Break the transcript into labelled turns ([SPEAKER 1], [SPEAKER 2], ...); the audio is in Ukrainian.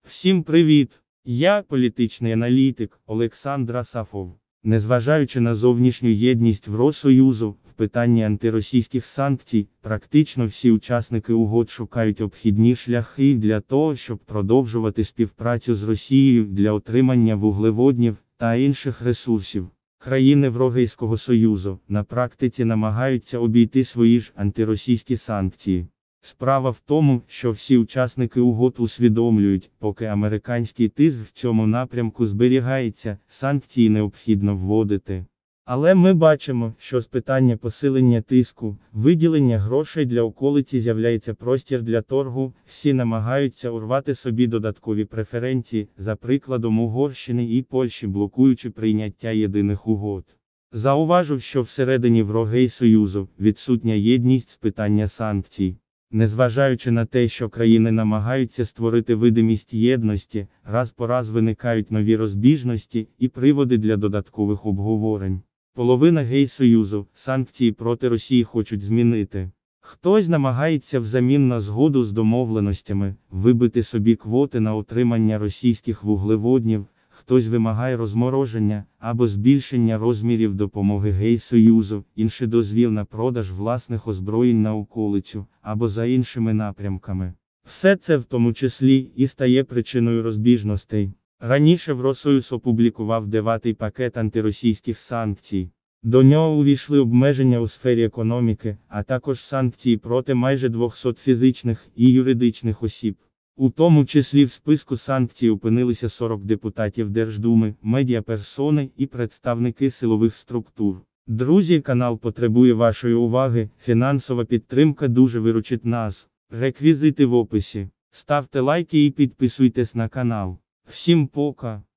[SPEAKER 1] Всім привіт! Я політичний аналітик Олександр Асафов. Незважаючи на зовнішню єдність Євросоюзу в питанні антиросійських санкцій, практично всі учасники угод шукають обхідні шляхи для того, щоб продовжувати співпрацю з Росією для отримання вуглеводнів та інших ресурсів. Країни Європейського Союзу на практиці намагаються обійти свої ж антиросійські санкції. Справа в тому, що всі учасники угод усвідомлюють, поки американський тиск в цьому напрямку зберігається, санкції необхідно вводити. Але ми бачимо, що з питання посилення тиску, виділення грошей для околиці з'являється простір для торгу, всі намагаються урвати собі додаткові преференції, за прикладом Угорщини і Польщі, блокуючи прийняття єдиних угод. Зауважу, що всередині Євросоюзу відсутня єдність з питання санкцій. Незважаючи на те, що країни намагаються створити видимість єдності, раз по раз виникають нові розбіжності і приводи для додаткових обговорень. Половина Євросоюзу санкції проти Росії хочуть змінити. Хтось намагається взамін на згоду з домовленостями вибити собі квоти на отримання російських вуглеводнів, хтось вимагає розмороження або збільшення розмірів допомоги Євросоюзу, інший дозвіл на продаж власних озброєнь на околицю, або за іншими напрямками. Все це в тому числі і стає причиною розбіжностей. Раніше Євросоюз опублікував 9-й пакет антиросійських санкцій. До нього увійшли обмеження у сфері економіки, а також санкції проти майже 200 фізичних і юридичних осіб. У тому числі в списку санкцій опинилися 40 депутатів Держдуми, медіаперсони і представники силових структур. Друзі, канал потребує вашої уваги, фінансова підтримка дуже виручить нас. Реквізити в описі. Ставте лайки і підписуйтесь на канал. Всім пока!